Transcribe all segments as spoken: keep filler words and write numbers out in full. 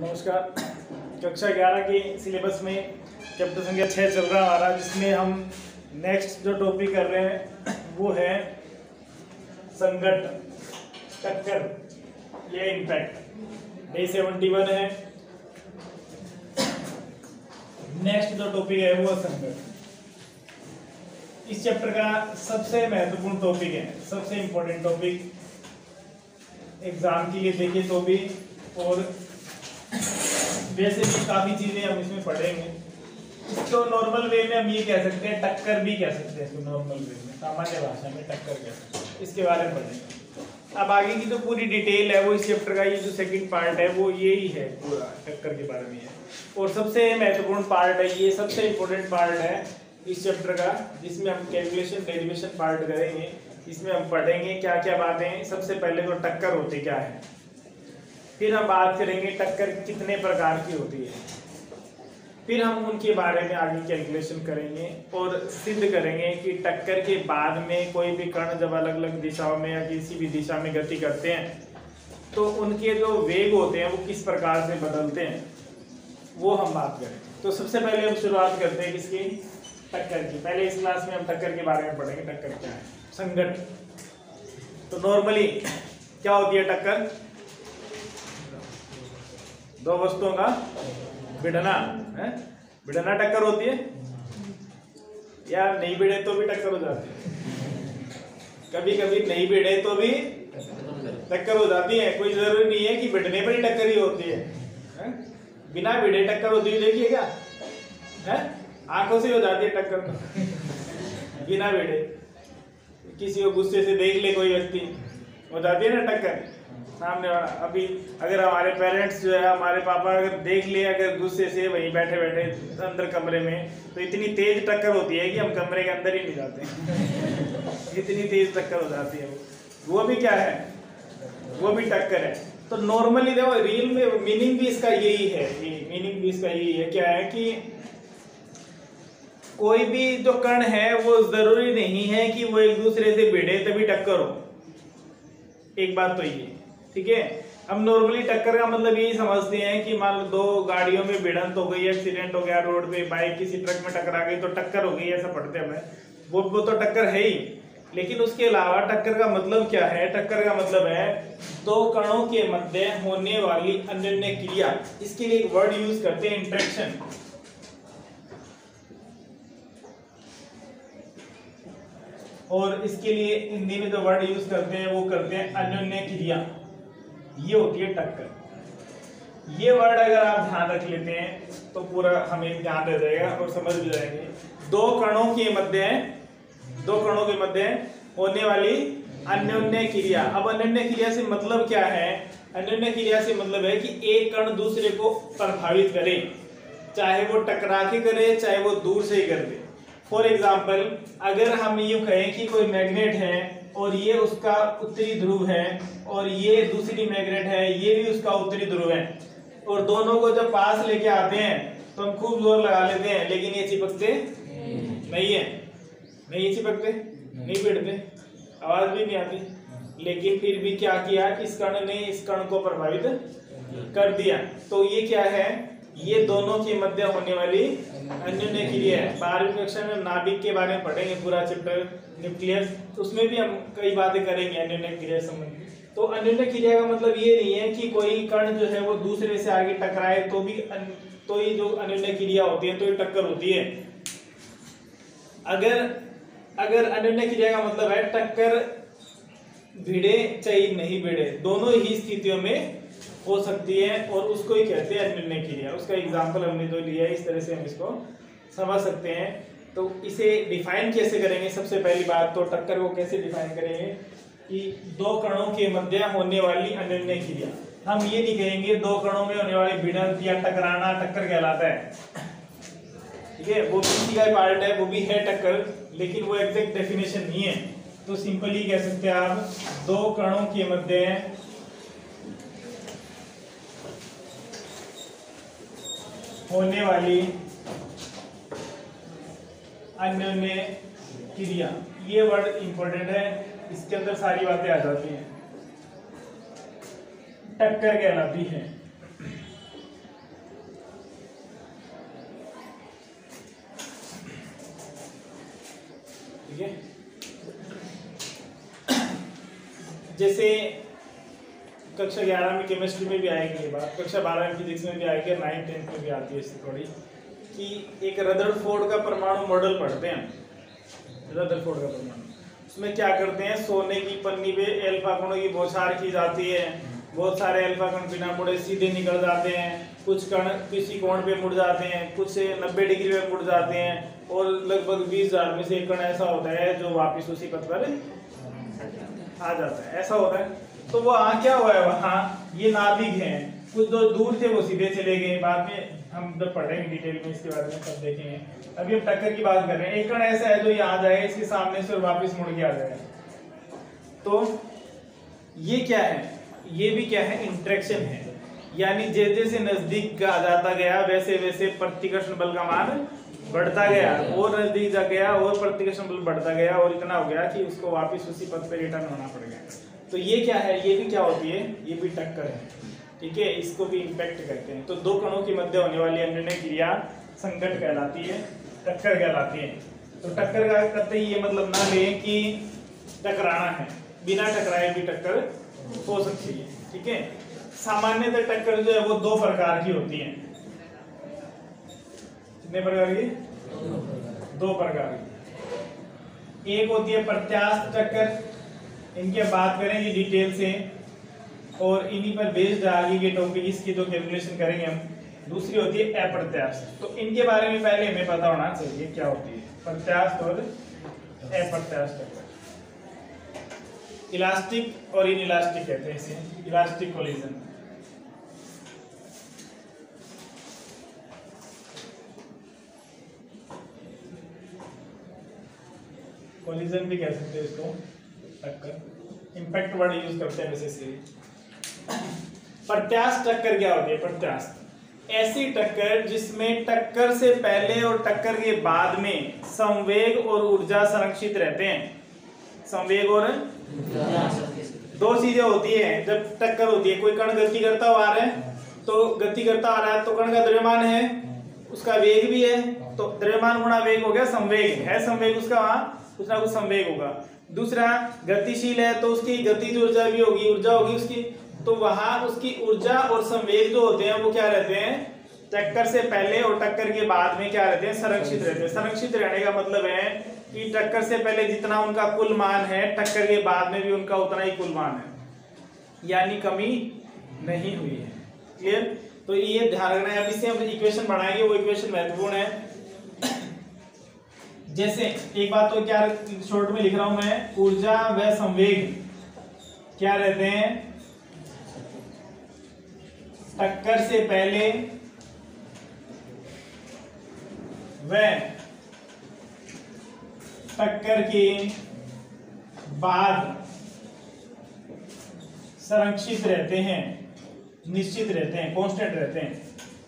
नमस्कार। कक्षा ग्यारह के सिलेबस में चैप्टर संख्या छः चल रहा हमारा, जिसमें हम नेक्स्ट जो टॉपिक कर रहे हैं वो है संघट्ट, टक्कर या इम्पैक्ट। डे सेवेंटी वन है। नेक्स्ट जो टॉपिक है वो संघट्ट। इस चैप्टर का सबसे महत्वपूर्ण टॉपिक है, सबसे इम्पोर्टेंट टॉपिक एग्जाम के लिए देखे तो भी, और वैसे भी काफी चीजें हम इसमें पढ़ेंगे। इसको नॉर्मल वे में हम ये कह सकते हैं, टक्कर भी कह सकते हैं इसको नॉर्मल वे में, सामान्य भाषा में टक्कर कह सकते हैं। इसके बारे में पढ़ेंगे। अब आगे की जो पूरी डिटेल है वो इस चैप्टर का, ये जो सेकंड पार्ट है वो ये ही है, पूरा टक्कर के बारे में है। और सबसे महत्वपूर्ण पार्ट है ये, सबसे इम्पोर्टेंट पार्ट है इस चैप्टर का, जिसमें हम कैलकुलेशन डेरिवेशन पार्ट करेंगे। इसमें हम पढ़ेंगे क्या क्या बातें। सबसे पहले तो टक्कर होती क्या है, फिर हम बात करेंगे टक्कर कितने प्रकार की होती है, फिर हम उनके बारे में आगे कैलकुलेशन करेंगे और सिद्ध करेंगे कि टक्कर के बाद में कोई भी कण जब अलग अलग दिशाओं में या किसी भी दिशा में गति करते हैं तो उनके जो वेग होते हैं वो किस प्रकार से बदलते हैं, वो हम बात करें। तो सबसे पहले हम शुरुआत करते हैं किसकी, टक्कर की। पहले इस क्लास में हम टक्कर के बारे में पढ़ेंगे, टक्कर क्या है, संघट्ट। तो नॉर्मली क्या होती है टक्कर? दो वस्तुओं का भिड़ना है, भिड़ना टक्कर होती है, या नहीं भिड़े तो भी टक्कर हो जाती है। कभी कभी नहीं भिड़े तो भी टक्कर हो जाती है। कोई जरूरी नहीं है कि भिड़ने पर ही टक्कर ही होती है, है? बिना भिड़े टक्कर होती है, देखिए क्या है, आंखों से हो जाती है टक्कर। बिना भिड़े किसी को गुस्से से देख ले कोई व्यक्ति, हो जाती है ना टक्कर सामने वाला। अभी अगर हमारे पेरेंट्स जो है, हमारे पापा अगर देख ले अगर गुस्से से वहीं बैठे बैठे अंदर कमरे में, तो इतनी तेज टक्कर होती है कि हम कमरे के अंदर ही नहीं जाते। इतनी तेज टक्कर हो जाती है वो वो भी क्या है, वो भी टक्कर है। तो नॉर्मली देखो, रियल में मीनिंग भी इसका यही है, मीनिंग भी इसका यही है। क्या है कि कोई भी जो कण है वो जरूरी नहीं है कि वो एक दूसरे से भिड़े तभी टक्कर हो। एक बात तो ये, ठीक है। हम नॉर्मली टक्कर का मतलब यही समझते हैं कि मान लो दो गाड़ियों में भिड़ंत हो गई, एक्सीडेंट हो गया रोड पे, बाइक किसी ट्रक में टकरा गई तो टक्कर हो गई, ऐसा पढ़ते हैं हमें। वो वो तो टक्कर है ही, लेकिन उसके अलावा टक्कर का मतलब क्या है? टक्कर का मतलब है दो कणों के मध्य होने वाली अन्योन्य क्रिया। इसके लिए एक वर्ड यूज करते हैं, इंटरेक्शन। और इसके लिए हिंदी में जो वर्ड यूज करते हैं वो करते हैं अन्योन्य क्रिया। ये होती है टक्कर। ये वर्ड अगर आप ध्यान रख लेते हैं तो पूरा हमें ध्यान रह जाएगा और समझ भी जाएंगे। दो कणों के मध्य दो कणों के मध्य होने वाली अन्योन्य क्रिया। अब अन्योन्य क्रिया से मतलब क्या है? अन्योन्य क्रिया से मतलब है कि एक कण दूसरे को प्रभावित करे, चाहे वो टकरा के करे चाहे वो दूर से ही कर दे। फॉर एग्जाम्पल, अगर हम यूं कहें कि कोई मैग्नेट है और ये उसका उत्तरी ध्रुव है और ये दूसरी मैग्नेट है, ये भी उसका उत्तरी ध्रुव है, और दोनों को जब पास लेके आते हैं तो हम खूब जोर लगा लेते हैं, लेकिन ये चिपकते नहीं है, नहीं ये चिपकते, नहीं भिड़ते, आवाज भी नहीं आती। लेकिन फिर भी क्या किया, इस कण ने इस कण को प्रभावित कर दिया। तो ये क्या है? ये दोनों के मध्य होने वाली अन्योन्य क्रिया है। बारहवीं कक्षा में नाभिक के बारे में पढ़ेंगे, पूरा चैप्टर न्यूक्लियस, उसमें भी हम कई बातें करेंगे अन्योन्य क्रिया संबंधी। तो अन्योन्य क्रिया का मतलब ये नहीं है कि कोई कण जो है वो दूसरे से आगे टकराए तो भी अन, तो ये जो अन्योन्य क्रिया होती है तो ये टक्कर होती है। अगर अगर अन्योन्य क्रिया का मतलब है टक्कर भिड़े चाहे नहीं भिड़े, दोनों ही स्थितियों में हो सकती है, और उसको ही कहते हैं अन्योन्य क्रिया। उसका एग्जाम्पल हमने जो लिया है, इस तरह से हम इसको समझ सकते हैं। तो इसे डिफाइन कैसे करेंगे? सबसे पहली बात तो टक्कर को कैसे डिफाइन करेंगे कि दो कणों के मध्य होने वाली अन्योन्य क्रिया। हम ये नहीं कहेंगे दो कणों में होने वाली भिड़ंत या टकराना टक्कर कहलाता है, ठीक है। वो भी का पार्ट है, वो भी है टक्कर, लेकिन वो एग्जैक्ट डेफिनेशन नहीं है। तो सिंपली कह सकते हैं आप, दो कणों के मध्य होने वाली अन्योन्य क्रिया। ये वर्ड इंपॉर्टेंट है, इसके अंदर सारी बातें आ जाती हैं। टक्कर कहलाती है। जैसे कक्षा ग्यारह में केमिस्ट्री में भी आएगी ये बात, कक्षा बारह में फिजिक्स में भी आएगी, नाइन टेंथ में भी आती है इससे थोड़ी, कि एक रदरफोर्ड का परमाणु मॉडल पढ़ते हैं। रदरफोर्ड का परमाणु, उसमें क्या करते हैं, सोने की पन्नी पे अल्फा कणों की बौछार की जाती है, बहुत सारे अल्फा कण बिना मुड़े सीधे निकल जाते हैं, कुछ कण किसी कोण पे मुड़ जाते हैं, कुछ नब्बे डिग्री पे मुड़ जाते हैं, और लगभग बीस हजार में से एक कण ऐसा होता है जो वापस उसी पथ पर आ जाता है, ऐसा होता है। तो वहाँ क्या हुआ है, वहाँ ये नाभिक हैं, कुछ जो दूर थे वो सीधे चले गए, बाद में हम जब पढ़ेंगे डिटेल में इसके बारे में तब देखेंगे। अभी हम टक्कर की बात कर रहे हैं। एक कण ऐसा है जो यहाँ आ जाएगा इसके सामने से और वापस मुड़ के आ जाएगा। तो ये क्या है, ये भी क्या है, इंटरेक्शन है, यानी जैसे जैसे नजदीक का जाता गया वैसे वैसे प्रतिकर्षण बल का मान बढ़ता गया, और नजदीक जा गया और प्रतिकर्षण बल बढ़ता गया, और इतना हो गया कि उसको वापस उसी पथ पे रिटर्न होना पड़ गया। तो ये क्या है, ये भी क्या होती है, ये भी टक्कर है, ठीक है, इसको भी इंपैक्ट कहते हैं। तो दो कणों के मध्य होने वाली अन्योन्य क्रिया संकट कहलाती है, टक्कर कहलाती है। तो टक्कर का करते ही ये मतलब ना लें कि टकराना है, बिना टकराए भी टक्कर हो सकती है, ठीक है। सामान्यतः टक्कर जो है वो दो प्रकार की होती है। कितने प्रकार की? दो प्रकार की। एक होती है प्रत्यास्थ टक्कर, इनके बात करेंगे डिटेल से, और इन्हीं पर बेस्ड आगे के टॉपिक इसकी जो कैलकुलेशन करेंगे हम। दूसरी होती है अप्रत्यास्थ। तो इनके बारे में पहले हमें पता होना चाहिए क्या होती है प्रत्यास्थ और अप्रत्यास्थ टक्कर। इलास्टिक और इनइलास्टिक कहते हैं इसे, इलास्टिक कोलिजन। कोलिजन भी कह सकते हैं इसको, टक्कर। इंपैक्ट वर्ड यूज करते हैं वैसे से। प्रत्यास्थ टक्कर क्या होती है? प्रत्यास्थ ऐसी टक्कर जिसमें टक्कर से पहले और टक्कर के बाद में संवेग और ऊर्जा संरक्षित रहते हैं। संवेग और दो चीजें होती है जब टक्कर होती है। कोई कण गति करता हुआ आ रहा है, तो गति करता आ रहा है तो कण का द्रव्यमान है, उसका वेग भी है, तो द्रव्यमान गुणा वेग हो गया संवेग। है संवेग उसका, वहां कुछ ना कुछ संवेग होगा। दूसरा गतिशील है तो उसकी गतिज ऊर्जा भी होगी, ऊर्जा होगी उसकी, तो वहां उसकी ऊर्जा और संवेग जो होते हैं वो क्या रहते हैं, टक्कर से पहले और टक्कर के बाद में क्या रहते हैं, संरक्षित रहते हैं। संरक्षित रहने का मतलब है कि टक्कर से पहले जितना उनका कुल मान है टक्कर के बाद में भी उनका उतना ही कुल मान है, यानी कमी नहीं हुई है। क्लियर? तो ये ध्यान रखना है। अब इससे हम इक्वेशन बढ़ाएंगे, वो इक्वेशन महत्वपूर्ण है। जैसे एक बात तो क्या शॉर्ट में लिख रहा हूं मैं, ऊर्जा व संवेग क्या रहते हैं, टक्कर से पहले व टक्कर के बाद संरक्षित रहते हैं, निश्चित रहते हैं, कांस्टेंट रहते हैं।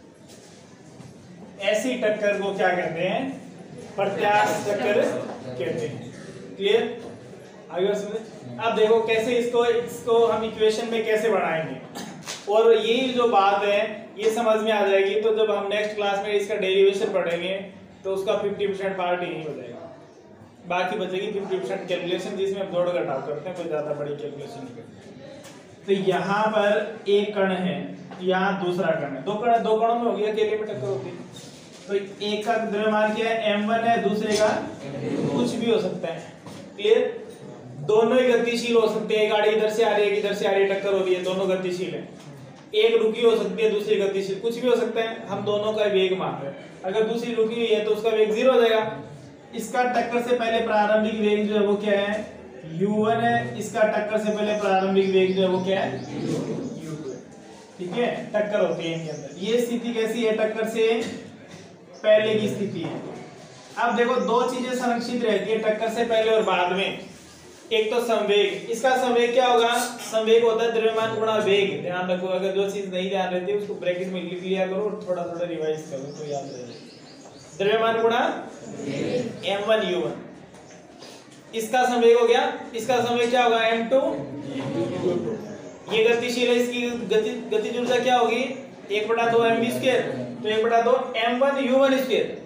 ऐसी टक्कर को क्या कहते हैं, प्रत्यास्थ टक्कर कहते हैं। क्लियर? आगे समझे। अब देखो कैसे इसको इसको हम इक्वेशन में कैसे बढ़ाएंगे, और ये जो बात है ये समझ में आ जाएगी तो जब हम नेक्स्ट क्लास में इसका डेरिवेशन पढ़ेंगे तो उसका पचास परसेंट पार्ट ही नहीं हो जाएगा, बाकी बचेगी पचास परसेंट कैलकुलेशन जिसमें हम जोड़ घटाव करते हैं, कोई ज्यादा बड़ी कैलकुलेशन नहीं करते। तो यहाँ पर एक कण है, यहाँ दूसरा कण है, दो कण दो कणों में हो गया, अकेले में टक्कर होती है। तो एक का द्रव्यमान क्या है, एम वन है, दूसरे का कुछ भी हो सकता है। क्लियर? दोनों ही गतिशील हो सकते हैं, गाड़ी इधर से आ रही है इधर से आ रही है, टक्कर हो रही है, दोनों गतिशील है। एक रुकी हो सकती है दूसरी गतिशील, कुछ भी हो सकता है। हम दोनों का वेग मान रहे हैं, अगर दूसरी रुकी हुई है तो उसका वेग जीरो हो जाएगा। इसका टक्कर से पहले प्रारंभिक वेग जो है वो क्या है, यू वन है, इसका टक्कर से पहले प्रारंभिक वेग जो है वो क्या है, यू टू है। ठीक है, टक्कर होती है इनके अंदर। ये स्थिति कैसी है, टक्कर से पहले की स्थिति है। अब देखो दो चीजें संरक्षित रहती है टक्कर से पहले और बाद में। एक तो संवेग, इसका संवेग क्या होगा, संवेग होता है द्रव्यमान गुणा वेग। ध्यान रखो, अगर जो चीज नहीं ध्यान रहती है उसको ब्रैकेट में लिख लिया करो और थोड़ा थोड़ा रिवाइज करो तो याद रहेगा। द्रव्यमान गुणा एम वन यू वन, इसका संवेग हो गया, इसका संवेग क्या होगा, एम टू यू टू। ये गतिशील है, इसकी गति गतिज ऊर्जा क्या होगी, एक बटा दो एम बी स्क्वायर, तो एक बटा दो M one U one square.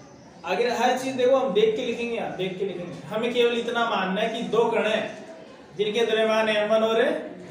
आगे हर चीज देखो हम देख के लिखेंगे, यहाँ देख के लिखेंगे। हमें केवल इतना मानना है कि दो कण है, जिनके द्रव्यमान एम वन और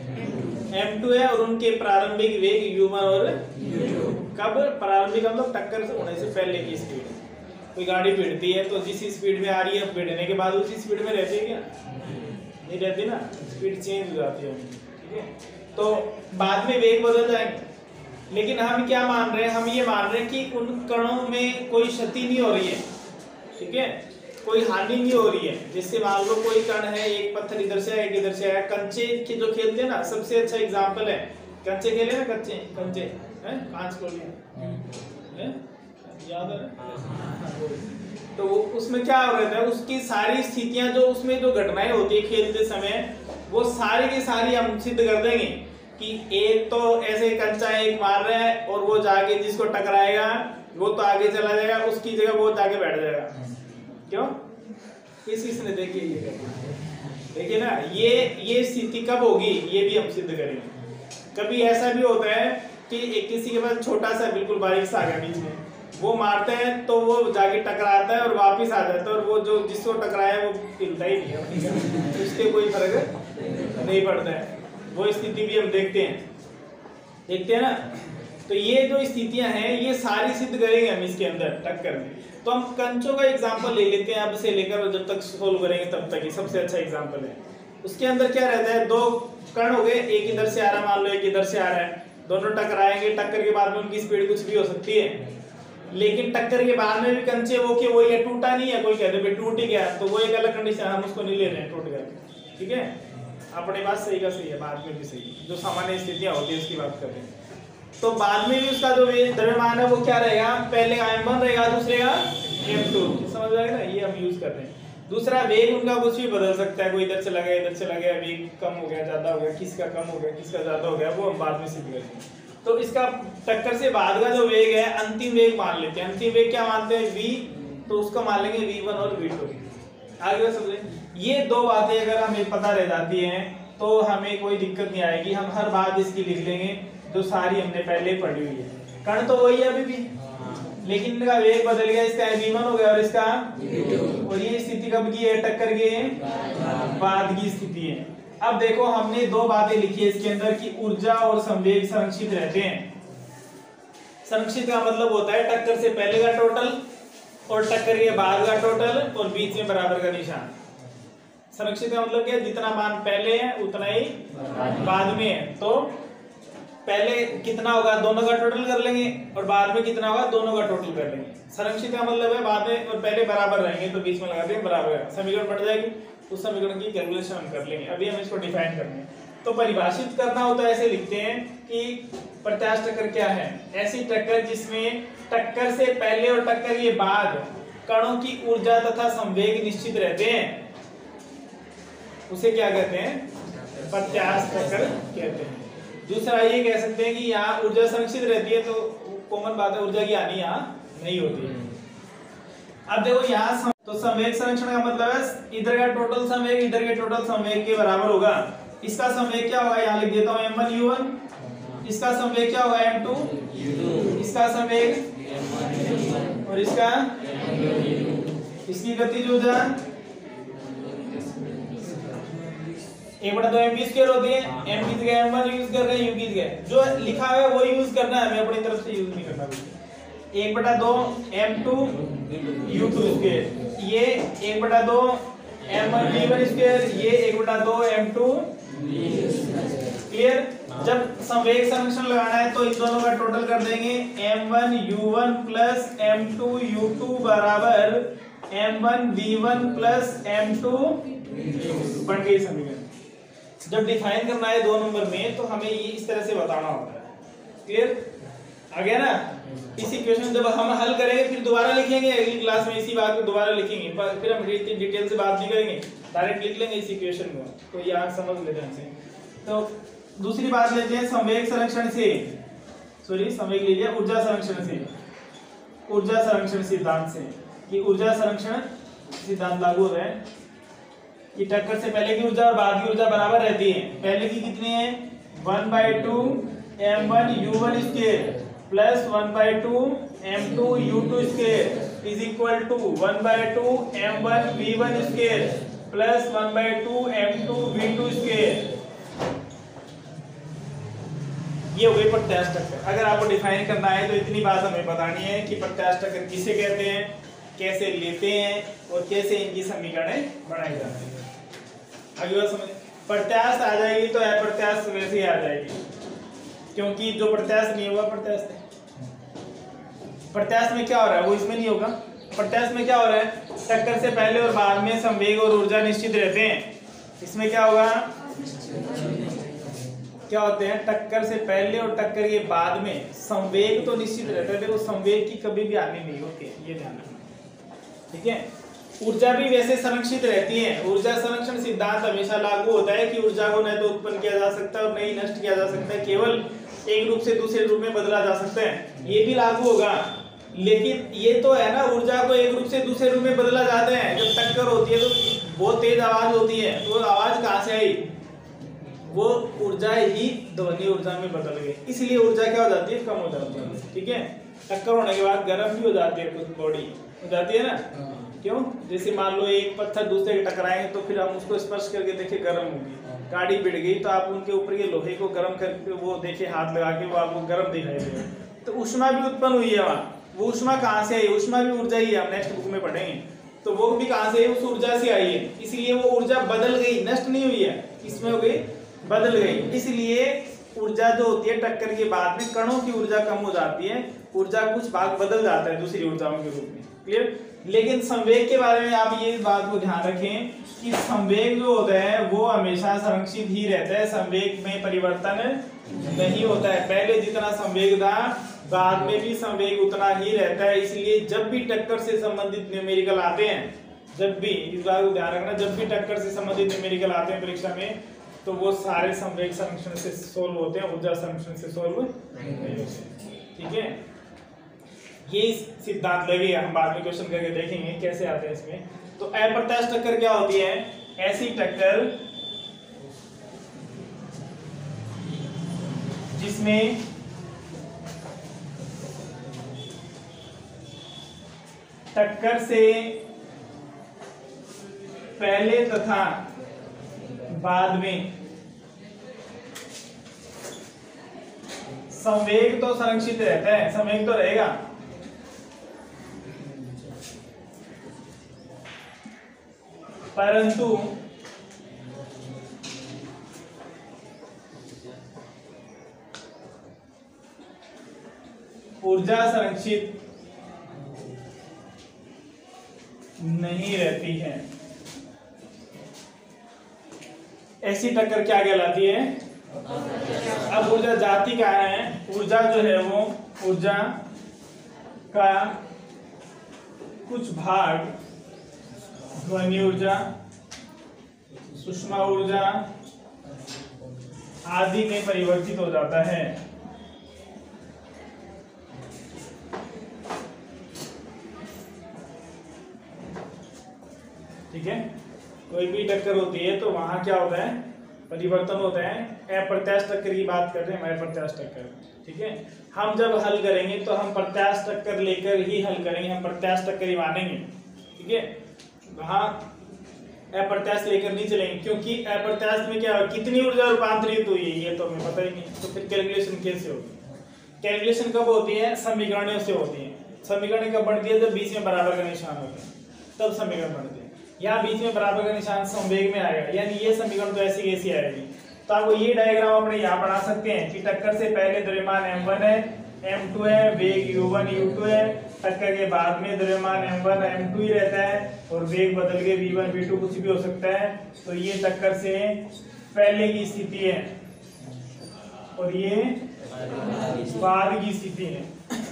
एम टू है और उनके प्रारंभिक वेग यू वन और यू टू। कब प्रारंभिक हम लोग टक्कर से होने से पहले की स्पीड। कोई गाड़ी भिड़ती है तो जिस स्पीड में आ रही है भिड़ने के बाद उसी स्पीड में रहती है क्या? नहीं रहती ना, स्पीड चेंज हो जाती है। ठीक है, तो बाद में वेग बदल जाएंगे, लेकिन हम क्या मान रहे हैं? हम ये मान रहे हैं कि उन कणों में कोई क्षति नहीं हो रही है। ठीक है, कोई हानि नहीं हो रही है। जिससे मान लो कोई कण है, एक पत्थर इधर से है, एक इधर से है। कंचे के जो खेलते हैं ना, सबसे अच्छा एग्जांपल है कंचे खेले ना, कच्चे कंचे हैं, कांच को लिए याद है। तो उसमें क्या हो रहा है, उसकी सारी स्थितियां जो उसमें जो घटनाएं होती है खेलते समय, वो सारी की सारी हम सिद्ध कर देंगे कि एक तो ऐसे कंचा एक मार रहा है और वो जाके जिसको टकराएगा वो तो आगे चला जाएगा, उसकी जगह वो जाके बैठ जाएगा। क्यों? किस किसने देखी ये? देखिए ना, ये ये स्थिति कब होगी ये भी हम सिद्ध करेंगे। कभी ऐसा भी होता है कि एक किसी के पास छोटा सा बिल्कुल बारीक सा आ गया बीच में, वो मारते हैं तो वो जाके टकराता है और वापस आ जाता है और वो जो जिसको टकराया वो हिलता ही नहीं है, उसके कोई फर्क नहीं पड़ता है। वो स्थिति भी हम देखते हैं देखते हैं ना। तो ये जो स्थितियां हैं ये सारी सिद्ध करेंगे हम इसके अंदर टक्कर में। तो हम कंचों का एग्जांपल ले लेते हैं अब से लेकर और जब तक सोल्व करेंगे तब तक, ये सबसे अच्छा एग्जांपल है। उसके अंदर क्या रहता है, दो कण हो गए, एक इधर से आ रहा है, मान लो एक इधर से आ रहा है, दोनों टकराएंगे। टक्कर के बाद में उनकी स्पीड कुछ भी हो सकती है, लेकिन टक्कर के बाद में भी कंचे वो के वो ये टूटा नहीं है, कोई कहते भाई टूट ही गया, तो वो एक अलग कंडीशन, हम उसको नहीं ले रहे हैं टूट गया। ठीक है, अपनी बात सही का सही है, बाद में भी सही, जो सामान्य स्थितियां होती है उसकी बात कर रहे हैं। तो बाद में भी उसका जो द्रव्यमान है वो क्या रहेगा, पहले का एम वन रहेगा, दूसरे का एम टू। समझ आएगा ना, ये हम यूज कर रहे हैं। दूसरा वेग उनका कुछ भी बदल सकता है, कोई इधर चला गया इधर चला गया, वेग कम हो गया ज्यादा हो गया, किसका कम हो गया किसका ज्यादा हो गया, वो हम बाद में सिद्ध करेंगे। तो इसका टक्कर से बाद का जो वेग है अंतिम वेग मान लेते हैं। अंतिम वेग क्या मानते हैं, v, तो उसका मान लेंगे वी वन और वी टू। आगे समझे, ये दो बातें अगर हमें पता रह जाती हैं तो हमें कोई दिक्कत नहीं आएगी, हम हर बात इसकी लिख लेंगे जो सारी हमने पहले पढ़ी हुई है। कण तो वही है अभी भी, लेकिन इनका वेग बदल गया, इसका वी वन हो गया और इसका वी टू। और ये स्थिति कब की है, टक्कर के बाद की स्थिति है। अब देखो हमने दो बातें लिखी है इसके अंदर कि ऊर्जा और संवेग संरक्षित रहते हैं। संरक्षित का मतलब होता है टक्कर से पहले का टोटल और टक्कर के बाद का टोटल और बीच में बराबर का निशान। संरक्षित का मतलब क्या, जितना मान पहले है उतना ही बाद में है। तो पहले कितना होगा दोनों का टोटल कर लेंगे और बाद में कितना होगा दोनों का टोटल कर लेंगे। संरक्षित का मतलब है बाद में और पहले बराबर रहेंगे तो बीच में लगा देंगे बराबर, समीकरण बढ़ जाएगी, उस समीकरण की कैलकुलेशन हम कर लेंगे। अभी हम इसको डिफाइन करने हैं। तो परिभाषित करना होता है, ऐसे लिखते हैं कि प्रत्यास्थ टक्कर क्या है, ऐसी टक्कर जिसमें टक्कर से पहले और टक्कर के बाद कणों की ऊर्जा तथा संवेग निश्चित रहते हैं, उसे क्या कहते हैं, प्रत्यास्थ टक्कर कहते हैं। दूसरा ये कह सकते हैं कि यहाँ ऊर्जा संरक्षित रहती है, तो कॉमन बात है ऊर्जा की हानि यहाँ नहीं होती है। अब देखो यहाँ तो संवेग संरक्षण का मतलब है इधर का टोटल संवेग इधर के टोटल संवेग के बराबर होगा। इसका संवेग क्या होगा, यहाँ लिख देता हूँ एम वन यू वन। इसका संवेग क्या होगा, एम टू यू टू। इसका संवेग और इसका इसकी गतिज ऊर्जा एक बटा दो एम वी स्क्वायर होती है। एम की जगह एम वन यूज कर रहे हैं, यू की जगह जो लिखा हुआ है वो यूज करना है, हमें अपनी तरफ से यूज नहीं करना। एक बटा दो M two U two square, ये एक बटा दो M one V one square, ये एक बटा दो एम टू। क्लियर। जब संवेग संरक्षण लगाना है तो इन दोनों का टोटल कर देंगे, M one U one plus M two U two बराबर M one V one plus M two बन गई समीकरण। जब डिफाइन करना है दो नंबर में तो हमें ये इस तरह से बताना होता है। क्लियर आ गया ना। इस इक्वेशन जब हम हल करेंगे फिर दोबारा लिखेंगे, अगली क्लास में इसी बात को दोबारा लिखेंगे, फिर हम डिटेल से बात नहीं करेंगे, डायरेक्ट लिख लेंगे इस इक्वेशन को, तो यार समझ लेते हैं। तो दूसरी बात लेते हैं संवेग संरक्षण से, सॉरी संवेग लीजिए ऊर्जा संरक्षण से, ऊर्जा संरक्षण सिद्धांत से कि ऊर्जा संरक्षण सिद्धांत लागू है कि टक्कर से पहले की ऊर्जा और बाद की ऊर्जा बराबर रहती है। पहले की कितनी है, one by two M one U one square plus one by two M two U two square is equal to one by two M one V one square plus one by two M two V two square. ये हो गई प्रत्यास्थ टक्कर। अगर आपको define करना है तो इतनी बात हमें बतानी है कि प्रत्यास्थ टक्कर किसे कहते हैं, कैसे लेते हैं और कैसे इनकी समीकरण बनाई जाती है। अगली बात समझ, प्रत्यास्थ आ जाएगी तो अप्रत्यास्थ वैसे ही आ जाएगी, क्योंकि जो प्रत्यास्थ नहीं होगा प्रत्यास्थ है। प्रत्यास्थ में क्या हो रहा है वो इसमें नहीं होगा। प्रत्यास्थ में क्या हो रहा है, टक्कर से पहले और बाद में संवेग और ऊर्जा निश्चित रहते हैं। इसमें क्या होगा, क्या होते हैं, टक्कर से पहले और टक्कर के बाद में संवेग तो निश्चित रहता है। देखो संवेग की कभी भी हानि नहीं होती, ये ध्यान रखना, ठीक है। ऊर्जा भी वैसे संरक्षित रहती है। ऊर्जा संरक्षण सिद्धांत हमेशा लागू होता है कि ऊर्जा को न तो उत्पन्न किया जा सकता है और न ही नष्ट किया जा सकता है, केवल एक रूप से दूसरे रूप में बदला जा सकता है। ये भी लागू होगा, लेकिन ये तो है ना, ऊर्जा को एक रूप से दूसरे रूप में बदला जाता है। जब टक्कर होती है तो बहुत तेज आवाज होती है, तो आवाज कहाँ से आई, वो ऊर्जा ही ध्वनि ऊर्जा में बदल गई, इसलिए ऊर्जा क्या हो जाती है, कम हो जाती है, ठीक है। टक्कर होने के बाद गर्म भी हो जाती है, कुछ बॉडी हो जाती है ना, क्यों, जैसे मान लो एक पत्थर दूसरे के टकराएंगे तो फिर हम उसको स्पर्श करके देखे गर्म होगी, गाड़ी बिड़ गई तो आप उनके ऊपर के लोहे को गर्म करके वो देखे हाथ लगा के वो आपको गर्म दिखाई देगा, तो ऊष्मा भी उत्पन्न हुई है वहाँ। वो ऊष्मा कहाँ से आई, ऊष्मा भी ऊर्जा ही है, हम नेक्स्ट बुक में पढ़ेंगे। तो वो भी कहाँ से, उस ऊर्जा से आई है, इसलिए वो ऊर्जा बदल गई, नष्ट नहीं हुई है, इसमें हो गई बदल गई। इसलिए ऊर्जा जो होती है टक्कर के बाद में कणों की ऊर्जा कम हो जाती है, ऊर्जा कुछ भाग बदल जाता है दूसरी ऊर्जाओं के रूप में, क्लियर। लेकिन संवेग के बारे में आप ये बात को ध्यान रखें कि संवेग जो होता है वो हमेशा संरक्षित ही रहता है, संवेग में परिवर्तन नहीं होता है। पहले जितना संवेग था बाद में भी संवेग उतना ही रहता है। इसलिए जब भी टक्कर से संबंधित न्यूमेरिकल आते हैं, जब भी, इस बात को ध्यान रखना, जब भी टक्कर से संबंधित न्यूमेरिकल आते हैं परीक्षा में तो वो सारे संवेग संरक्षण से सोल्व होते हैं, ऊर्जा संरक्षण से सोल्व नहीं होते, ठीक है। ये सिद्धांत लगेगा, हम बाद में क्वेश्चन करके देखेंगे कैसे आते हैं इसमें। तो अप्रत्यास्थ टक्कर क्या होती है, ऐसी टक्कर जिसमें टक्कर से पहले तथा बाद में संवेग तो संरक्षित रहता है, संवेग तो रहेगा, परंतु ऊर्जा संरक्षित नहीं रहती है। ऐसी टक्कर क्या कहलाती है, अब ऊर्जा जाती क्या है, ऊर्जा जो है वो ऊर्जा का कुछ भाग ध्वनि ऊर्जा, ऊष्मा ऊर्जा आदि में परिवर्तित हो जाता है। ठीक है, कोई भी टक्कर होती है तो वहां क्या होता है, परिवर्तन होता है। अप्रत्यास्थ टक्कर की बात कर रहे हैं, अप्रत्यास्थ टक्कर, ठीक है। हम जब हल करेंगे तो हम प्रत्यास्थ टक्कर लेकर ही हल करेंगे, हम प्रत्यास्थ टक्कर ही मानेंगे, ठीक है। वहां अप्रत्यास्थ लेकर नहीं चलेंगे, क्योंकि अप्रत्यास्थ में क्या कितनी ऊर्जा रूपांतरित हुई है ये तो हमें पता ही नहीं, तो फिर कैलकुलेशन कैसे होगी। कैलकुलेशन कब होती है, समीकरणों से होती है। समीकरण कब बनती है, जब बीच में बराबर का निशान होता है तब समीकरण बनती है। यहाँ बीच में बराबर का निशान संवेग में आएगा, यानी ये समीकरण तो ऐसी कैसी आएगी। तो आपको ये डायग्राम अपने यहाँ बना सकते हैं कि टक्कर से पहले द्रव्यमान एम वन है, एम टू है, वेग यू वन यू टू है, टक्कर के बाद में द्रव्यमान एम वन एम टू ही रहता है और वेग बदल के वी वन वी टू कुछ भी हो सकता है। तो ये टक्कर से पहले की स्थिति है और ये बाद की स्थिति है।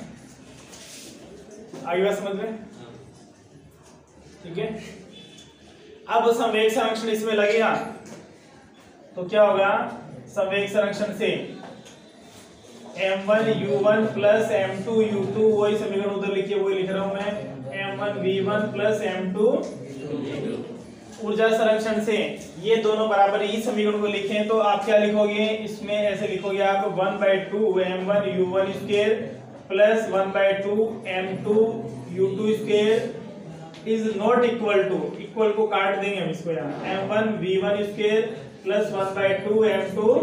आगे बात समझ में, ठीक है। अब संवेग संरक्षण इसमें लगेगा तो क्या होगा, संवेग संरक्षण से M one U one plus M two U two, वही समीकरण उधर लिखिए, वही लिख रहा हूं मैं, M one V one plus M two. ऊर्जा संरक्षण से ये दोनों बराबर ही समीकरण को लिखें तो आप क्या लिखोगे, इसमें ऐसे लिखोगे आप one by two M one U one square plus one by two M two U two square is not equal to, equal को काट देंगे हम इसको यहाँ, M one V one square plus one by two M two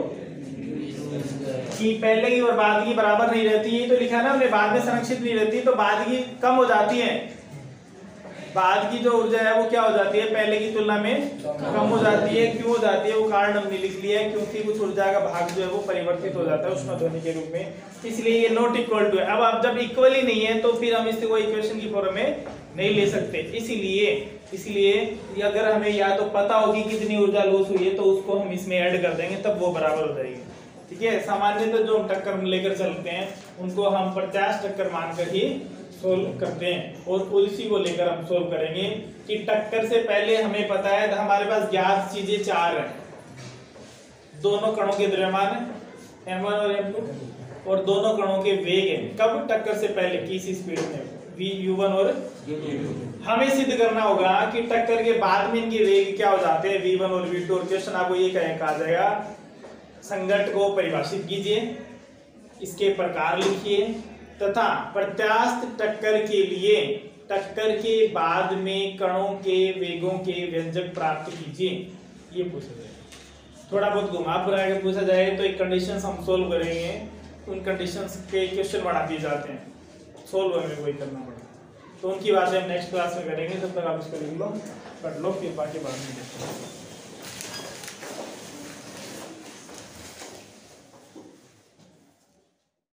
की पहले की और बाद की बराबर नहीं रहती है, तो लिखा है ना हमने, बाद में संरक्षित नहीं रहती, तो बाद की कम हो जाती है, बाद की जो ऊर्जा है वो क्या हो जाती है, पहले की तुलना में कम हो जाती है। क्यों हो जाती है वो कारण हमने लिख लिया है, क्योंकि कुछ ऊर्जा का भाग जो है वो परिवर्तित हो जाता है उष्माध्वनि के रूप में, इसलिए ये नॉट इक्वल टू है। अब आप जब इक्वल ही नहीं है तो फिर हम इसको इक्वेशन की फॉर्म में नहीं ले सकते, इसीलिए इसलिए अगर हमें या तो पता होगी कितनी ऊर्जा लॉस हुई है तो उसको हम इसमें ऐड कर देंगे, तब वो बराबर हो जाएगी। ठीक है, सामान्यतः जो हम टक्कर लेकर चलते हैं उनको हम पचास टक्कर मानकर ही सोल्व करते हैं, और उसी को लेकर हम सोल्व करेंगे कि टक्कर से पहले हमें पता है हमारे पास ज्ञात चीजें चार हैं, दोनों कणों के द्रव्यमान एम वन और एम टू, और दोनों कणों के वेग हैं, कब, टक्कर से पहले, किस स्पीड में, v यू वन और हमें सिद्ध करना होगा कि टक्कर के बाद में इनके वेग क्या हो जाते हैं, वी वन और वी टू। और क्वेश्चन आपको ये कहा जाएगा, संघट्ट को परिभाषित कीजिए, इसके प्रकार लिखिए तथा प्रत्यास्थ टक्कर के लिए टक्कर के बाद में कणों के वेगों के व्यंजक प्राप्त कीजिए, ये पूछा जाएगा। थोड़ा बहुत घुमा फिरा के पूछा जाए तो एक कंडीशंस हम सोल्व करेंगे, उन कंडीशंस के क्वेश्चन बढ़ा दिए जाते हैं, सोल्व हमें वही करना पड़ेगा, तो उनकी बातें हम नेक्स्ट क्लास में करेंगे। तब तक आप इसको लिख लो, पढ़ लो, फिर बाकी बाद में देखते हैं।